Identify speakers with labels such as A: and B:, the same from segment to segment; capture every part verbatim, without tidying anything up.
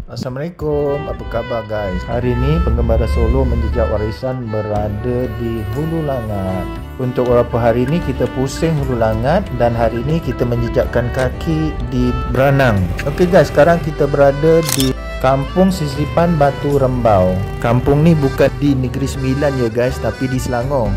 A: Assalamualaikum, apa khabar guys? Hari ini Penggembara Solo Menjejak Warisan berada di Hulu Langat. Untuk beberapa hari ini kita pusing Hulu Langat dan hari ini kita menjejakkan kaki di Branang. Okey guys, sekarang kita berada di Kampung Sisipan Batu Rembau. Kampung ni bukan di Negeri Sembilan ya guys, tapi di Selangor.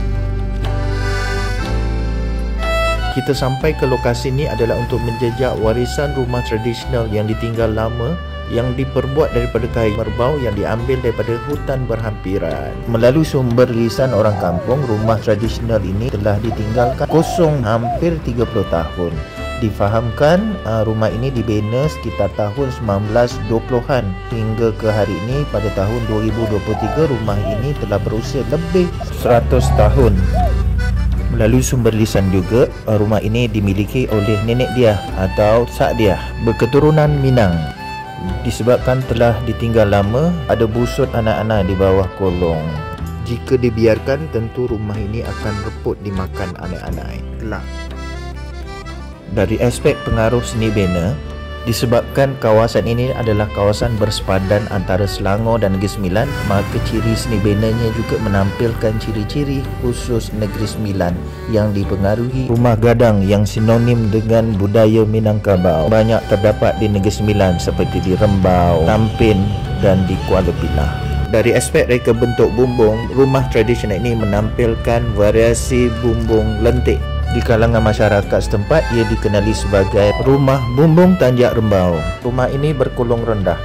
A: Kita sampai ke lokasi ini adalah untuk menjejak warisan rumah tradisional yang ditinggal lama yang diperbuat daripada kayu merbau yang diambil daripada hutan berhampiran. Melalui sumber lisan orang kampung, rumah tradisional ini telah ditinggalkan kosong hampir tiga puluh tahun. Difahamkan uh, rumah ini dibina sekitar tahun sembilan belas dua puluhan hingga ke hari ini pada tahun dua ribu dua puluh tiga rumah ini telah berusia lebih seratus tahun. Melalui sumber lisan juga, rumah ini dimiliki oleh nenek dia atau sak dia berketurunan Minang. Disebabkan telah ditinggal lama, ada busut anak-anak di bawah kolong. Jika dibiarkan, tentu rumah ini akan reput dimakan anak-anak. Kelak. Dari aspek pengaruh seni bina, disebabkan kawasan ini adalah kawasan bersepadan antara Selangor dan Negeri Sembilan, maka ciri seni benanya juga menampilkan ciri-ciri khusus Negeri Sembilan yang dipengaruhi rumah gadang yang sinonim dengan budaya Minangkabau. Banyak terdapat di Negeri Sembilan seperti di Rembau, Tampin dan di Kuala Pilah. Dari aspek reka bentuk bumbung, rumah tradisional ini menampilkan variasi bumbung lentik. Di kalangan masyarakat setempat, ia dikenali sebagai Rumah Bumbung Tanjak Rembau. Rumah ini berkolong rendah.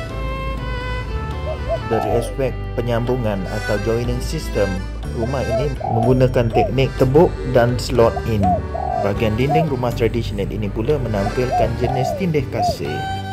A: Dari aspek penyambungan atau joining system, rumah ini menggunakan teknik tebuk dan slot in. Bahagian dinding rumah tradisional ini pula menampilkan jenis tindih kasir.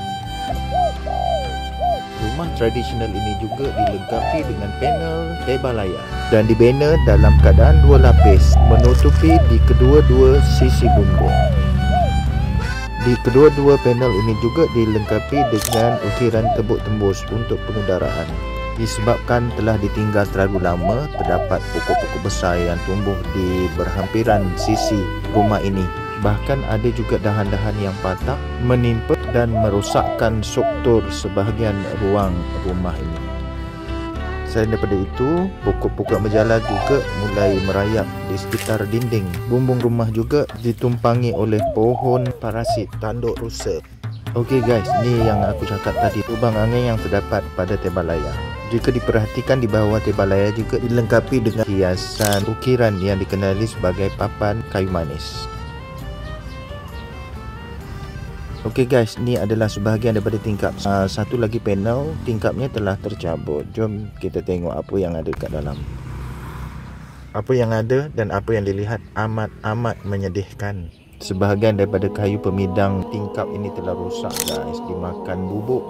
A: Rumah tradisional ini juga dilengkapi dengan panel tebal layar dan dibina dalam keadaan dua lapis menutupi di kedua-dua sisi bumbung. Di kedua-dua panel ini juga dilengkapi dengan ukiran tebuk tembus untuk pengudaraan. Disebabkan telah ditinggal terlalu lama, terdapat pokok-pokok besar yang tumbuh di berhampiran sisi rumah ini. Bahkan ada juga dahan-dahan yang patah menimpa dan merosakkan struktur sebahagian ruang rumah ini. Selain daripada itu, pokok-pokok menjala juga mulai merayap di sekitar dinding. Bumbung rumah juga ditumpangi oleh pohon parasit tanduk rusa. Okey guys, ni yang aku cakap tadi, lubang angin yang terdapat pada tebal layar. Jika diperhatikan di bawah tebal layar juga dilengkapi dengan hiasan ukiran yang dikenali sebagai papan kayu manis. Okey guys, ni adalah sebahagian daripada tingkap. Uh, satu lagi panel, tingkapnya telah tercabut. Jom kita tengok apa yang ada kat dalam. Apa yang ada dan apa yang dilihat amat-amat menyedihkan. Sebahagian daripada kayu pemidang tingkap ini telah rosak guys, dimakan bubuk.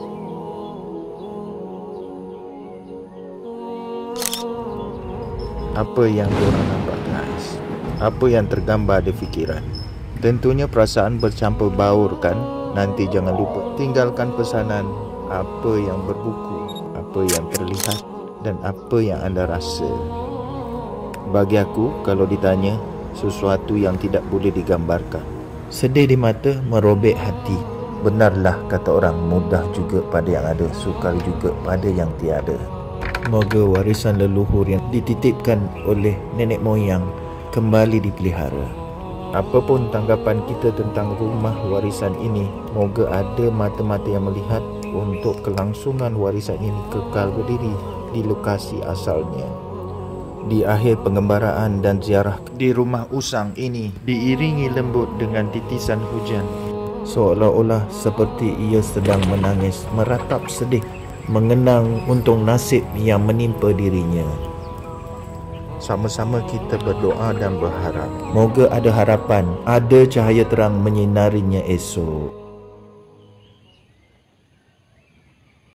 A: Apa yang diorang nampak guys? Apa yang tergambar di fikiran? Tentunya perasaan bercampur baur kan. Nanti jangan lupa tinggalkan pesanan apa yang berbuku, apa yang terlihat dan apa yang anda rasa. Bagi aku, kalau ditanya, sesuatu yang tidak boleh digambarkan. Sedih di mata, merobek hati. Benarlah kata orang, mudah juga pada yang ada, sukar juga pada yang tiada. Semoga warisan leluhur yang dititipkan oleh nenek moyang kembali dipelihara. Apapun tanggapan kita tentang rumah warisan ini, moga ada mata-mata yang melihat untuk kelangsungan warisan ini kekal berdiri di lokasi asalnya. Di akhir penggembaraan dan ziarah di rumah usang ini, diiringi lembut dengan titisan hujan, seolah-olah seperti ia sedang menangis, meratap sedih, mengenang untung nasib yang menimpa dirinya. Sama-sama kita berdoa dan berharap, moga ada harapan, ada cahaya terang menyinarinya esok.